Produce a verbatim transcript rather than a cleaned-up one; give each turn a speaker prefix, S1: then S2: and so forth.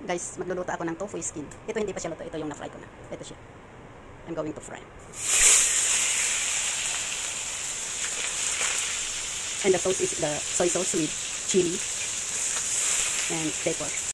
S1: Guys, magluluto ako ng tofu skin. Ito hindi pa siya luto. Ito yung na-fry ko na. Ito siya. I'm going to fry. And the sauce is the soy sauce with chili and pepper.